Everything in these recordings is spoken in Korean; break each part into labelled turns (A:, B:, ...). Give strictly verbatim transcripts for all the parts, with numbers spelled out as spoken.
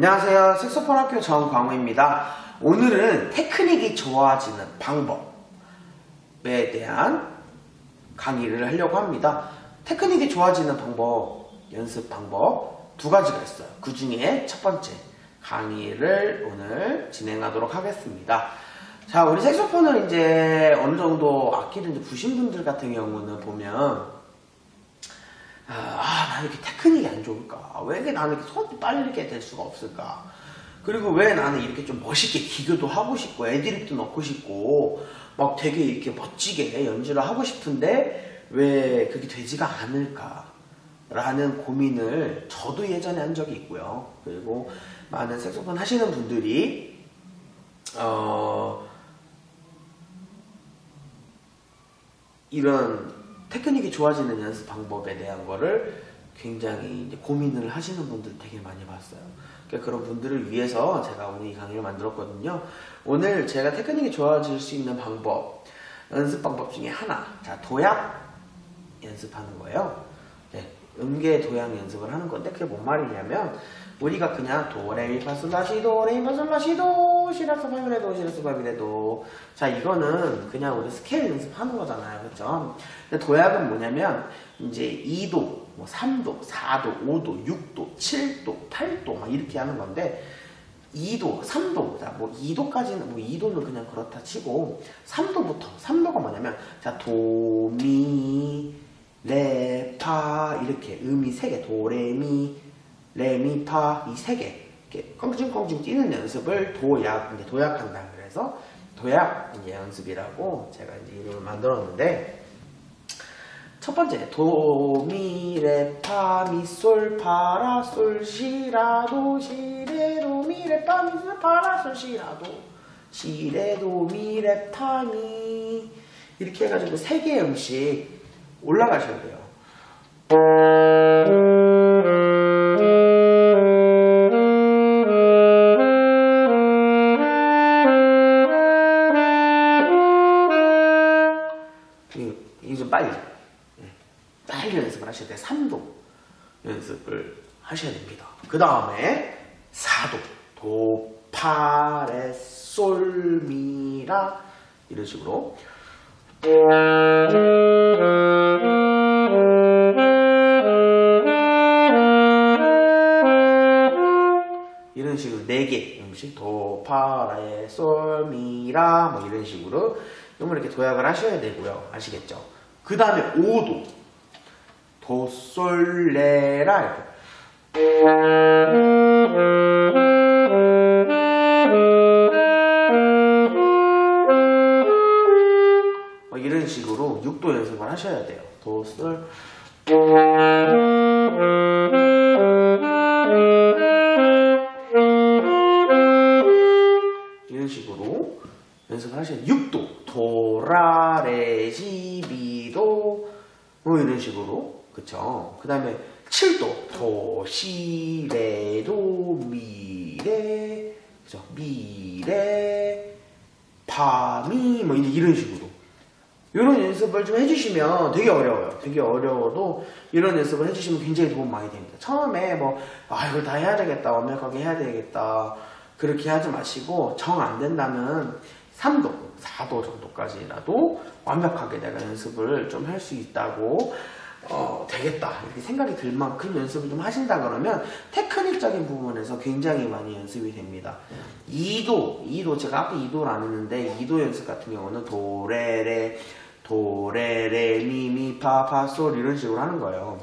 A: 안녕하세요. 색소폰 학교 정광우입니다. 오늘은 테크닉이 좋아지는 방법에 대한 강의를 하려고 합니다. 테크닉이 좋아지는 방법, 연습 방법 두 가지가 있어요. 그 중에 첫 번째 강의를 오늘 진행하도록 하겠습니다. 자, 우리 색소폰을 이제 어느 정도 악기를 이제 부신 분들 같은 경우는 보면 아, 나는 이렇게 테크닉이 안 좋을까? 왜 이렇게 나는 이렇게 손이 빨리게 될 수가 없을까? 그리고 왜 나는 이렇게 좀 멋있게 기교도 하고 싶고, 애드립도 넣고 싶고, 막 되게 이렇게 멋지게 연주를 하고 싶은데, 왜 그게 되지가 않을까? 라는 고민을 저도 예전에 한 적이 있고요. 그리고 많은 색소폰 하시는 분들이, 어, 이런 테크닉이 좋아지는 연습 방법에 대한 거를 굉장히 이제 고민을 하시는 분들 되게 많이 봤어요. 그러니까 그런 분들을 위해서 제가 오늘 이 강의를 만들었거든요. 오늘 제가 테크닉이 좋아질 수 있는 방법, 연습 방법 중에 하나, 자, 도약 연습하는 거예요. 네, 음계 도약 연습을 하는 건데 그게 뭔 말이냐면 우리가 그냥 도레미파솔라시도 레미파솔라시도 시라소 파미레도 시라소 파미레도, 자, 이거는 그냥 우리 스케일 연습하는 거잖아요, 그렇죠? 근데 도약은 뭐냐면 이제 이 도, 뭐 삼 도, 사 도, 오 도, 육 도, 칠 도, 팔 도 막 이렇게 하는 건데 이 도, 삼 도, 자, 뭐 이 도까지는 뭐 이 도는 그냥 그렇다 치고 삼 도부터, 삼 도가 뭐냐면 자, 도, 미, 레, 파 이렇게 음이 세 개, 도, 레, 미, 레, 미, 파 이 세 개 이렇게 껑징껑징 뛰는 연습을 도약, 이제 도약한다. 그래서 도약 이제 연습이라고 제가 이제 이름을 만들었는데 첫 번째 도, 미, 레, 파, 미, 솔, 파, 라, 솔, 시, 라, 도, 시, 레, 도, 미, 레, 파, 미, 솔, 파, 라, 솔, 시, 라, 도, 시, 레, 도, 미, 레, 파, 미 이렇게 해가지고 세 개의 음씩 올라가셔야 돼요. 이게 좀 빨리 빨리 연습을 하셔야 돼요. 삼 도 연습을 하셔야 됩니다. 그 다음에 사 도 도, 파, 레, 솔, 미, 라 이런 식으로 이런 식으로 네 개 음식 도, 파, 레, 솔, 미, 라 뭐 이런 식으로 이렇게 도약을 하셔야 되고요. 아시겠죠? 그 다음에 오 도 도, 솔, 레, 라 이렇게 뭐 이런 식으로 육 도 연습을 하셔야 돼요. 도, 솔 이런 식으로 연습을 하셔야 돼요. 육 도 도, 라, 레, 시, 미, 도 뭐 이런 식으로, 그쵸? 그 다음에 칠 도 도, 시, 레, 도, 미, 레, 그쵸? 미, 레, 파, 미 뭐 이런 식으로 이런 연습을 좀 해주시면 되게 어려워요. 되게 어려워도 이런 연습을 해주시면 굉장히 도움 많이 됩니다. 처음에 뭐 아 이걸 다 해야 되겠다, 완벽하게 해야 되겠다 그렇게 하지 마시고 정 안 된다면 삼 도, 사 도 정도까지라도 완벽하게 내가 연습을 좀 할 수 있다고 어, 되겠다 이렇게 생각이 들 만큼 연습을 좀 하신다 그러면 테크닉적인 부분에서 굉장히 많이 연습이 됩니다. 이 도, 이 도 제가 아까 이 도를 안 했는데 이 도 연습 같은 경우는 도, 레, 레, 도, 레, 레, 미, 미, 파, 파, 솔 이런 식으로 하는 거예요.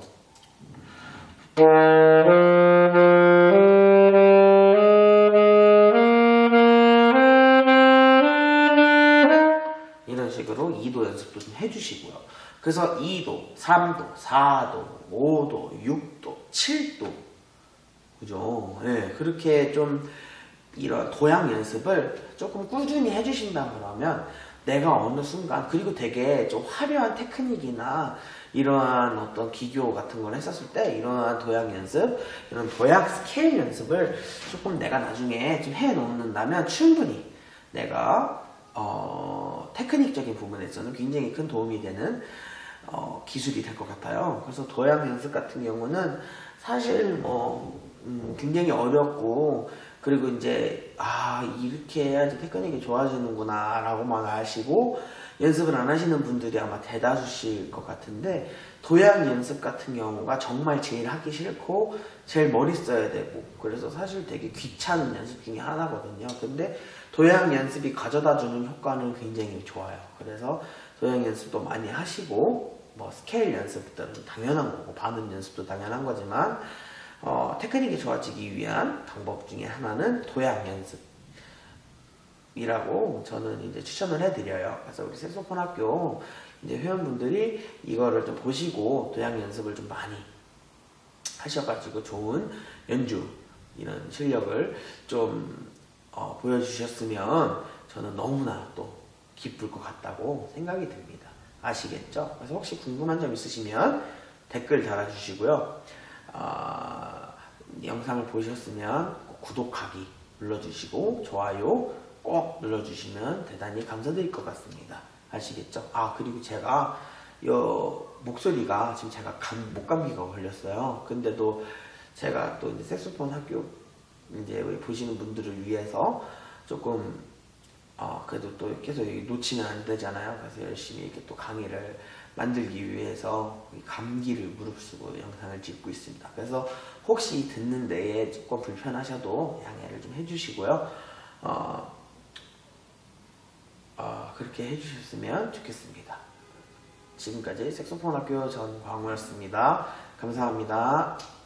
A: 이런 식으로 이 도 연습도 좀 해주시고요. 그래서 이 도, 삼 도, 사 도, 오 도, 육 도, 칠 도 그죠? 네, 그렇게 좀 이런 도약 연습을 조금 꾸준히 해주신다 그러면 내가 어느 순간 그리고 되게 좀 화려한 테크닉이나 이러한 어떤 기교 같은 걸 했었을 때 이러한 도약 연습, 이런 도약 스케일 연습을 조금 내가 나중에 좀 해놓는다면 충분히 내가 어, 테크닉적인 부분에서는 굉장히 큰 도움이 되는 어, 기술이 될 것 같아요. 그래서 도약 연습 같은 경우는 사실 뭐 음, 굉장히 어렵고, 그리고 이제 아 이렇게 해야지 테크닉이 좋아지는구나 라고만 아시고 연습을 안 하시는 분들이 아마 대다수실 것 같은데, 도약 연습 같은 경우가 정말 제일 하기 싫고 제일 머리 써야 되고, 그래서 사실 되게 귀찮은 연습 중에 하나거든요. 근데 도약 연습이 가져다 주는 효과는 굉장히 좋아요. 그래서 도약 연습도 많이 하시고, 뭐 스케일 연습들은 당연한 거고 반음 연습도 당연한 거지만, 어, 테크닉이 좋아지기 위한 방법 중에 하나는 도약 연습이라고 저는 이제 추천을 해드려요. 그래서 우리 색소폰 학교 이제 회원분들이 이거를 좀 보시고 도약 연습을 좀 많이 하셔가지고 좋은 연주 이런 실력을 좀 어, 보여주셨으면 저는 너무나 또 기쁠 것 같다고 생각이 듭니다. 아시겠죠? 그래서 혹시 궁금한 점 있으시면 댓글 달아주시고요. 어, 영상을 보셨으면 구독하기 눌러주시고 좋아요 꼭 눌러주시면 대단히 감사드릴 것 같습니다. 아시겠죠? 아, 그리고 제가 요 목소리가 지금 제가 감, 목감기가 걸렸어요. 근데도 제가 또 이제 색소폰 학교 이제 보시는 분들을 위해서 조금 어, 그래도 또 계속 놓치면 안 되잖아요. 그래서 열심히 이렇게 또 강의를 만들기 위해서 감기를 무릅쓰고 영상을 찍고 있습니다. 그래서 혹시 듣는 데에 조금 불편하셔도 양해를 좀 해주시고요. 어, 어, 그렇게 해주셨으면 좋겠습니다. 지금까지 색소폰 학교 전광우였습니다. 감사합니다.